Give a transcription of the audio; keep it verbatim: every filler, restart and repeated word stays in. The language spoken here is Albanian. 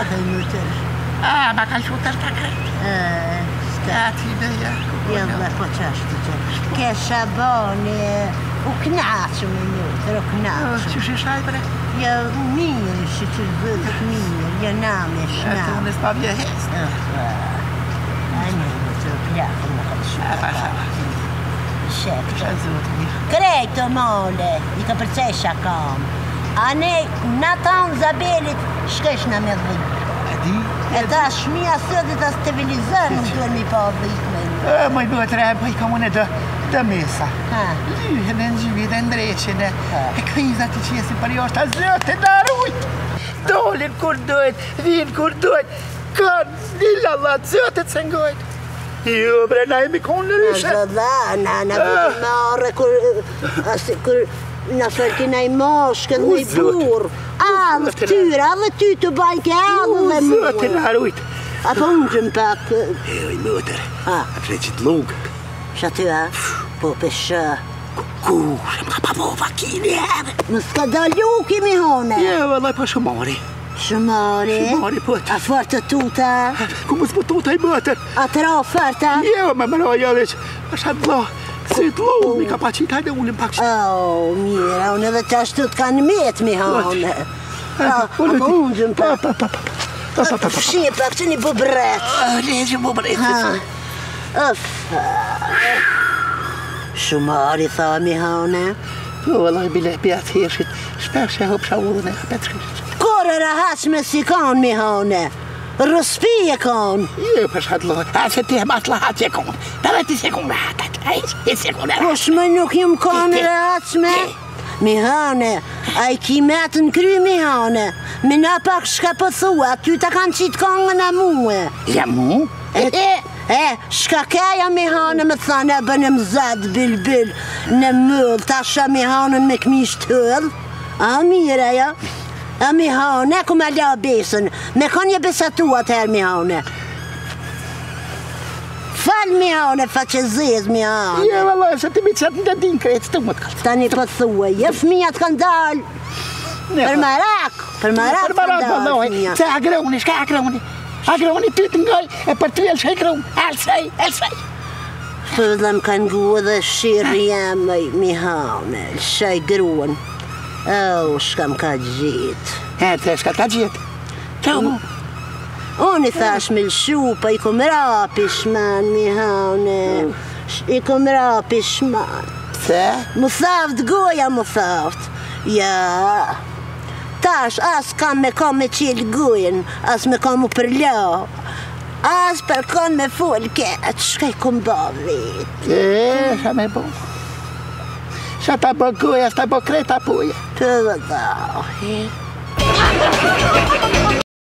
هاي موتر اه ما كان شو ترتكت اه ستاتي بيا يلا فتاش تجرب كشباني وكنعش من موتر وكنعش شو شو شايبرة يا مين شو تلبسك مين يا نامش نام تونس بابيا هيست أنا موتر كلاف ما خدش شاك شازوتني Kreto mole, I ka përcej shakam. A ne na tanë zabelit shkesh na me dhik. Adi? E ta shmija sëtë ta stabilizër nuk duhet mi pa dhik me një. Ma i bëhet reba i kamune dë dë mesa. Lyhen e në gjivit e ndreqin e krizat i qesin për jashtë a zëtë në rujt. Dolin kur dojt, vinë kur dojt, kanë lilla Allah zëtët se ngojt. Jo, bre, na jemi konë në ryshe. Në zëdha, na në vëtë marë, kur, asë, kur, në fërki në i moshkën, në i burë. Allë tyra, allë ty të bajke, allë dhe muë. Zëtë në rujt. Apo unë gjëmë pak. Jo, i mëtër, a preqit lungë. Shë ty, a? Po pëshë. Ku, shem ka pa po vakini herë. Më s'ka da luki mi hone. Jo, vëllaj pa shumari. Shumari? Shumari, pët. A fërë të tuta? Ku më s'po tuta i mëtër. A të ra oferta? Jo, me më roja dhe që është atë lo, si të lo, mi ka pa qitaj dhe unë pak shtë. O, mira, unë edhe të ashtu të kanë metë mi hane. Apo unë gjëmë pa. Pa, pa, pa, pa, pa. Shie pak që një bubret. Rejë bubret. Ëf. Shumari, tha mi hane. Po, vëllaj, bile pjatë hirshit, shpesh e hëpsha udhën e hapet shkrisht. Kore rahashme si kanë mi hane. Rëspi e kanë. Jo, për shatë lojë, a se ti e matë lahat që konë. Ta dhe ti se konë rahat, a i se konë rahat. Kush më nuk jëm kanë rahashme? Mi hane, a i ki metë në kry mi hane. Mi na pak shka pëthua, ty ta kanë qitë kongën a muë. Ja mu? E, e, shka keja mi hane me thane, e bënë më zadë bil bil në mëllë, ta shë mi hane me këmisht hëllë. A mire, ja? A mi hane, ku me la besën, me kanë një besatua të herë mi hane. Fal mi hane, fa që zez mi hane. Jo, vëllaj, se ti mi qëtë në din krejtë, të më të kaltë. Tani po thua, je fëmijat kanë dalë. Për marak, për marak kanë dalë fëmijat. Se agroni, shka agroni? Agroni ty të ngoj, e për ty elë shaj groni, elsaj, elsaj. Pëdhem kanë gu dhe shirë jam mi hane, shaj gruan. O, shkam ka gjitë. E, të shka ka gjitë. Qau mu? Unë i thash me lëshupa, i kom rapi shman, mi hane. I kom rapi shman. Se? Më thaft goja, më thaft. Ja. Tash, as kam me kam me qilë gojen, as me kam u përla. As për kon me fol keq, shka i kom ba vit. E, shka me bo. Shka ta bo goja, shka bo kreta puja. Të dhe da.